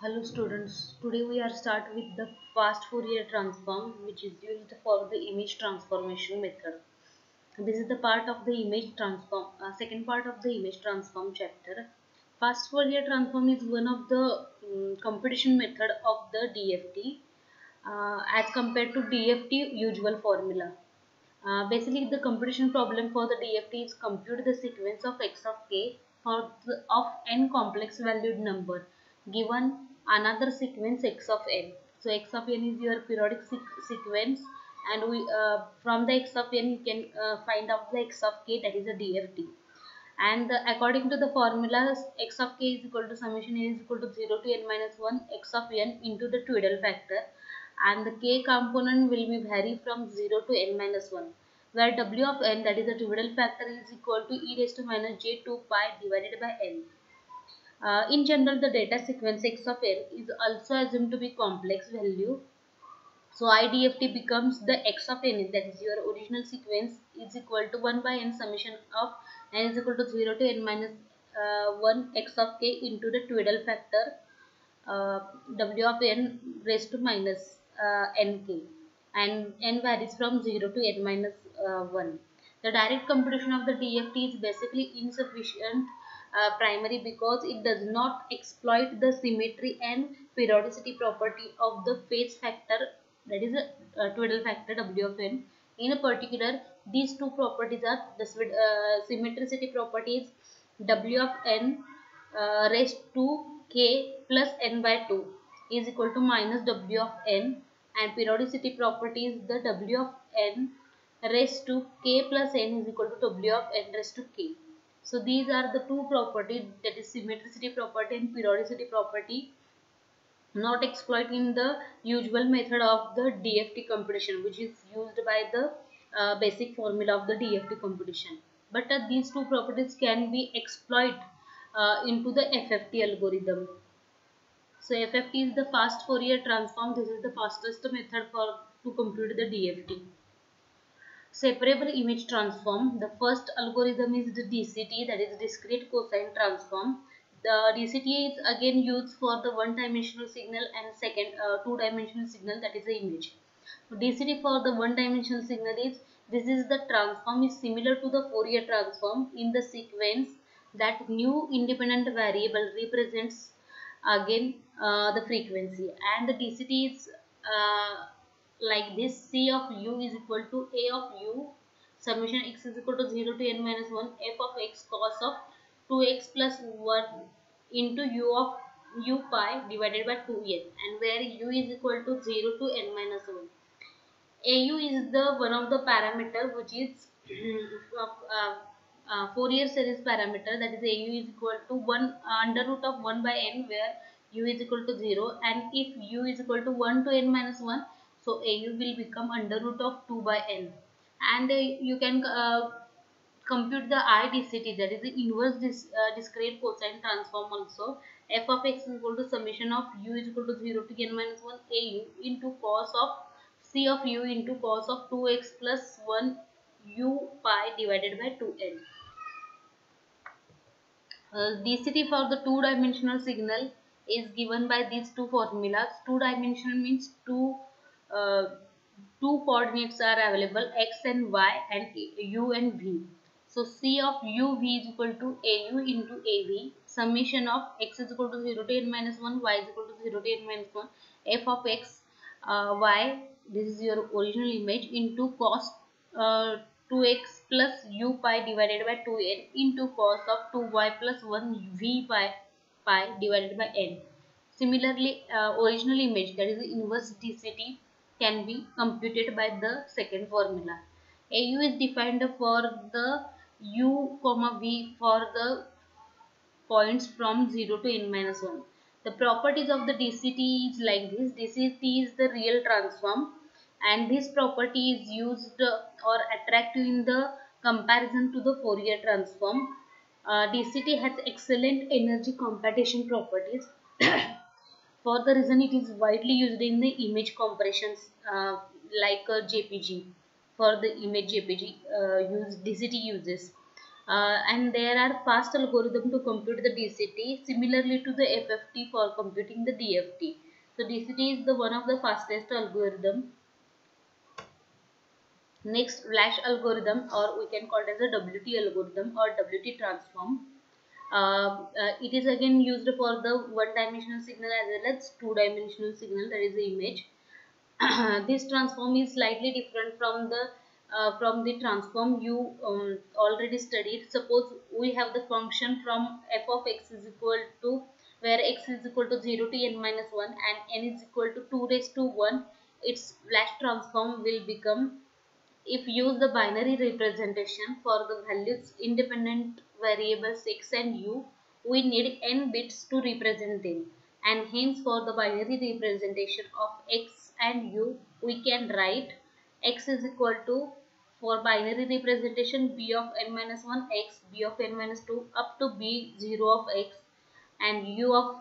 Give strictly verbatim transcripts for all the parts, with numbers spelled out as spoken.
Hello students, today we are start with the fast Fourier transform which is used for the image transformation method. This is the part of the image transform, uh, second part of the image transform chapter. Fast Fourier transform is one of the um, computation method of the D F T uh, as compared to D F T usual formula. Uh, basically, the computation problem for the D F T is compute the sequence of x of k for the, of n complex valued number given another sequence x of n. So x of n is your periodic sequ sequence, and we uh, from the x of n you can uh, find out the x of k, that is a D F T. And the, according to the formula, x of k is equal to summation n is equal to zero to n minus one x of n into the Twiddle factor, and the k component will be vary from zero to n minus one, where w of n, that is the Twiddle factor, is equal to e raised to minus j two pi divided by n. Uh, in general, the data sequence x of n is also assumed to be complex value. So I D F T becomes the x of n, that is your original sequence, is equal to one by n summation of n is equal to zero to n minus uh, one x of k into the Twiddle factor uh, w of n raised to minus uh, nk, and n varies from zero to n minus uh, one. The direct computation of the D F T is basically insufficient uh, primary because it does not exploit the symmetry and periodicity property of the phase factor, that is a uh, Twiddle factor w of n. In a particular, these two properties are the uh, symmetricity properties w of n uh, raised to k plus n by two is equal to minus w of n, and periodicity properties the w of n raised to k plus n is equal to w of n raised to k. So these are the two properties, that is symmetricity property and periodicity property, not exploit in the usual method of the D F T computation, which is used by the uh, basic formula of the D F T computation. But uh, these two properties can be exploit uh, into the F F T algorithm. So F F T is the fast Fourier transform. This is the fastest method for to compute the D F T. Separable image transform. The first algorithm is the D C T, that is discrete cosine transform. The D C T is again used for the one dimensional signal and second uh, two dimensional signal, that is the image. D C T for the one dimensional signal is, this is the transform is similar to the Fourier transform in the sequence that new independent variable represents again uh, the frequency, and the D C T is uh, like this: C of u is equal to a of u summation x is equal to zero to n minus one f of x cos of two x plus one into u of u pi divided by two n, and where u is equal to zero to n minus one. A U is the one of the parameter which is uh, uh, uh, Fourier series parameter, that is A U is equal to one uh, under root of one by n, where u is equal to zero, and if u is equal to one to n minus one, so A U will become under root of two by n. And uh, you can uh, compute the I D C T, that is the inverse dis, uh, discrete cosine transform also. F of x is equal to summation of u is equal to zero to n minus one A U into cos of C of u into cos of two x plus one u pi divided by two n. Uh, D C T for the two dimensional signal is given by these two formulas. Two dimensional means two uh, two coordinates are available, x and y, and u and v. So C of u v is equal to A U into A V, summation of x is equal to zero to n minus one, y is equal to zero to n minus one, f of x uh, y, this is your original image, into cos uh, two x plus u pi divided by two n into cos of two y plus one v pi, pi divided by n. Similarly, uh, original image, that is the inverse D C T, can be computed by the second formula. A U is defined for the u comma v for the points from zero to n minus one. The properties of the D C T is like this. D C T is the real transform, and this property is used or attractive in the comparison to the Fourier transform. Uh, D C T has excellent energy computation properties. For the reason it is widely used in the image compressions uh, like uh, J P G. For the image J P G uh, use D C T uses. Uh, and there are fast algorithm to compute the D C T similarly to the F F T for computing the D F T. So D C T is the one of the fastest algorithm. Next, flash algorithm, or we can call it as a W T algorithm or W T transform. Uh, uh, it is again used for the one dimensional signal as well as two dimensional signal, that is the image. This transform is slightly different from the uh, from the transform you um, already studied. Suppose we have the function from f of x is equal to, where x is equal to zero to n minus one and n is equal to two raised to one. Its flash transform will become, if use the binary representation for the values independent variables x and u, we need n bits to represent them, and hence for the binary representation of x and u, we can write x is equal to, for binary representation, b of n minus one x, b of n minus two up to b zero of x, and u of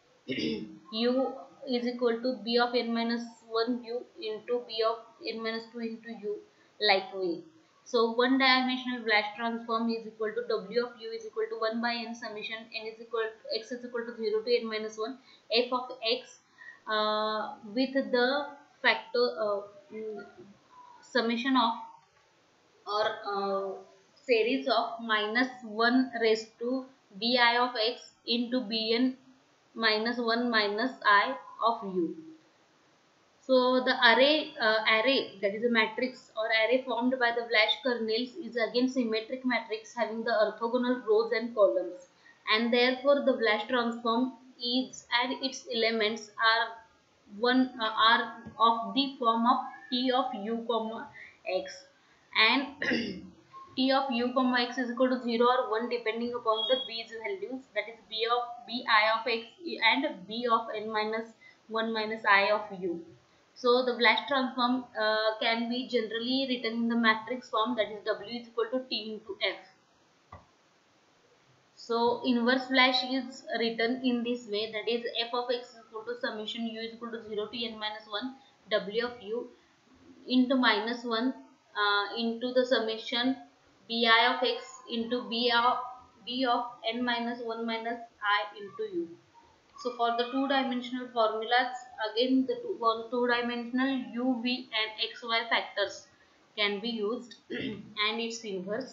u is equal to b of n minus one u into b of n minus two into u, like way. So one dimensional flash transform is equal to w of u is equal to one by n summation n is equal to x is equal to zero to n minus one f of x, uh, with the factor uh, mm, summation of, or uh, series of minus one raised to bi of x into bn minus one minus I of u. So the array uh, array that is a matrix or array formed by the flash kernels is again symmetric matrix having the orthogonal rows and columns, and therefore the flash transform is and its elements are one uh, are of the form of t of u comma x, and t of u comma x is equal to zero or one depending upon the b's values, that is b of bi of x and b of n minus one minus I of u. So the flash transform uh, can be generally written in the matrix form, that is w is equal to t into f. So inverse flash is written in this way, that is f of x is equal to summation u is equal to zero to n minus one w of u into minus one uh, into the summation bi of x into b of, b of n minus one minus I into u. So for the two dimensional formulas, again the two, for two dimensional u, v and x, y factors can be used and its inverse.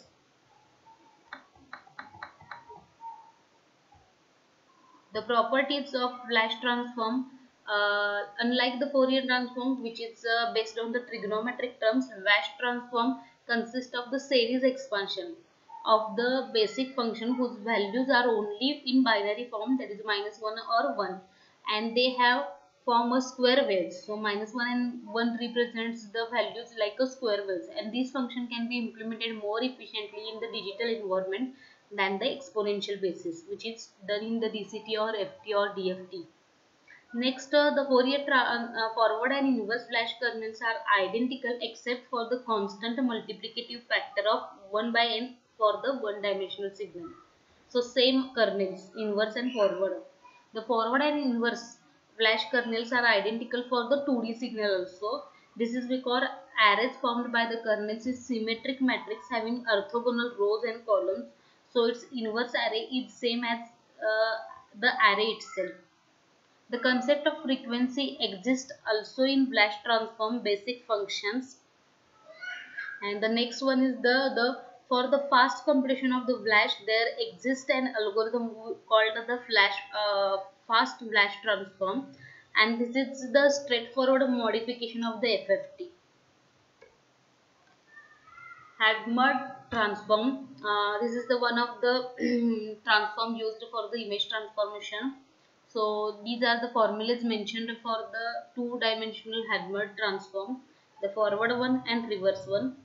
The properties of flash transform, uh, unlike the Fourier transform which is uh, based on the trigonometric terms, flash transform consists of the series expansion of the basic function whose values are only in binary form, that is minus one or one, and they have form a square waves. So minus one and one represents the values like a square waves, and this function can be implemented more efficiently in the digital environment than the exponential basis, which is done in the D C T or F T or D F T. Next, uh, the Fourier uh, forward and inverse flash kernels are identical except for the constant multiplicative factor of one by n for the one dimensional signal. So same kernels, inverse and forward. The forward and inverse flash kernels are identical for the two D signal also. This is because arrays formed by the kernels is symmetric matrix having orthogonal rows and columns. So its inverse array is same as uh, the array itself. The concept of frequency exists also in flash transform basic functions. And the next one is the, the for the fast computation of the flash, there exists an algorithm called the flash uh, fast flash transform, and this is the straightforward modification of the F F T. Hadamard transform. Uh, this is the one of the transform used for the image transformation. So these are the formulas mentioned for the two-dimensional Hadamard transform, the forward one and reverse one.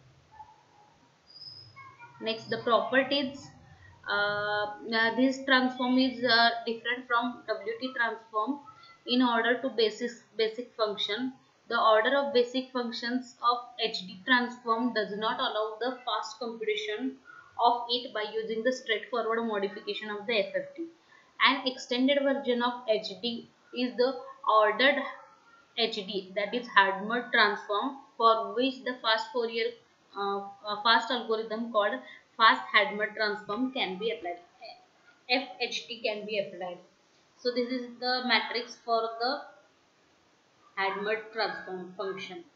Next, the properties. Uh, uh, this transform is uh, different from W T transform in order to basis basic function. The order of basic functions of H D transform does not allow the fast computation of it by using the straightforward modification of the F F T. An extended version of H D is the ordered H D, that is Hadamard transform, for which the fast Fourier uh, uh, fast algorithm called fast Hadamard transform can be applied. F H T can be applied. So this is the matrix for the Hadamard transform function.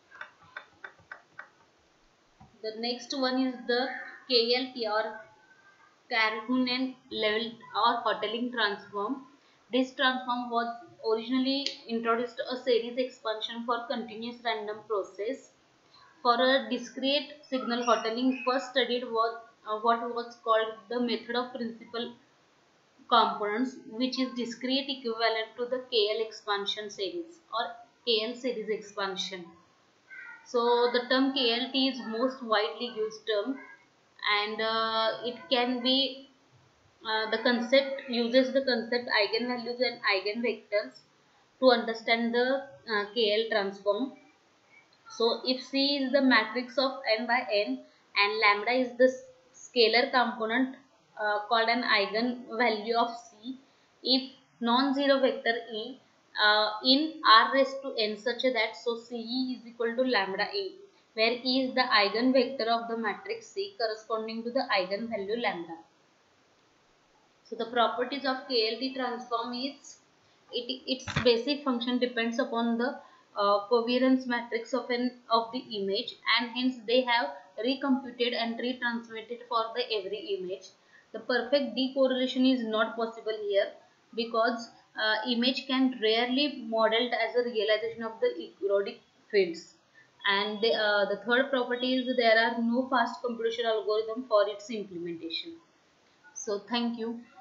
The next one is the K L T or Calhoun level or Hotelling transform. This transform was originally introduced a series expansion for continuous random process. For a discrete signal, Hotelling first studied what, uh, what was called the method of principal components, which is discrete equivalent to the K L expansion series or K L series expansion. So the term K L T is most widely used term, and uh, it can be uh, the concept uses the concept eigenvalues and eigenvectors to understand the uh, K L transform. So if C is the matrix of n by n and lambda is the scalar component uh, called an eigenvalue of C, if non-zero vector E uh, in R raised to n such that so C E is equal to lambda A, where E is the eigenvector of the matrix C corresponding to the eigenvalue lambda. So the properties of K L T transform is it, its basic function depends upon the uh, covariance matrix of an of the image, and hence they have recomputed and retransmitted for the every image. The perfect decorrelation is not possible here because uh, image can rarely modeled as a realization of the ergodic fields. And the, uh, the third property is there are no fast computation algorithm for its implementation. So thank you.